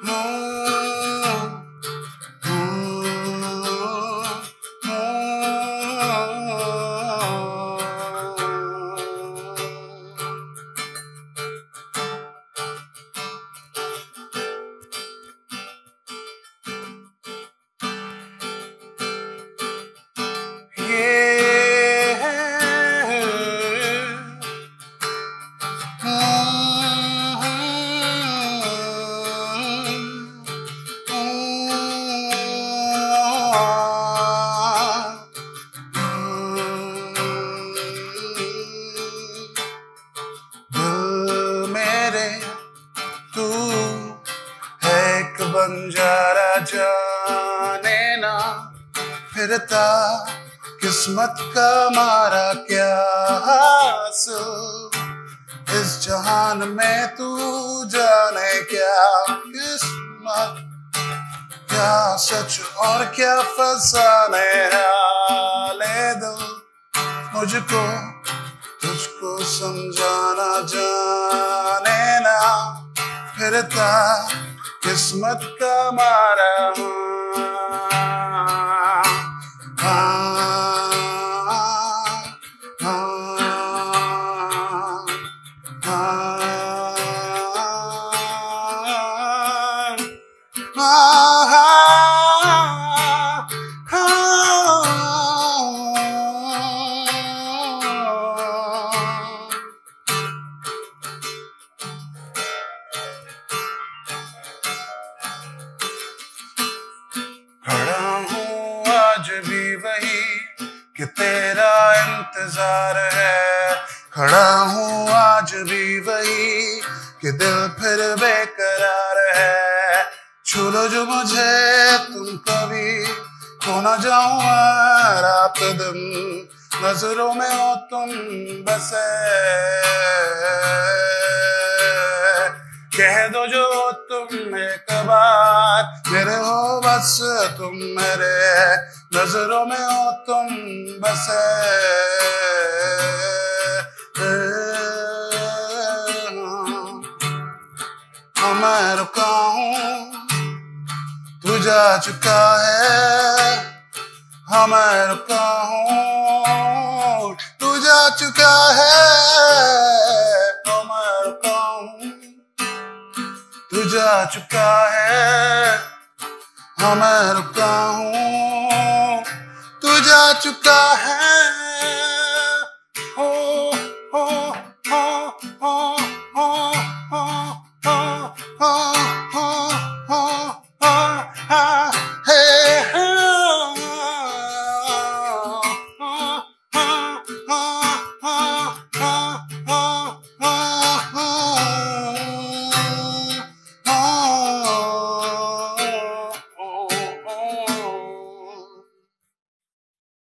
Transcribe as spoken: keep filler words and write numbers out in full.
बंजारा जाने ना फिरता किस्मत का मारा क्या हासिल इस जहान में तू जाने क्या किस्मत क्या सच और क्या फसाने हाले दिल मुझको तुझको समझाना जाने ना फिरता किस्मत का मारा भी वही कि तेरा इंतजार है खड़ा हूँ आज भी वही कि दिल फिर बेकरार है छू लो जो मुझे तुम कभी खो ना जाऊँ रात दिन नजरों में हो तुम बसे कह दो जो तुम एक बार मेरे हो बस तुम मेरे नजरों में हो तुम बसे हाँ मैं रुका हूँ तू जा चुका है हाँ मैं रुका हूँ तू जा चुका है हाँ मैं रुका हूँ तू जा चुका है हाँ मैं रुका हूँ तू जा चुका है।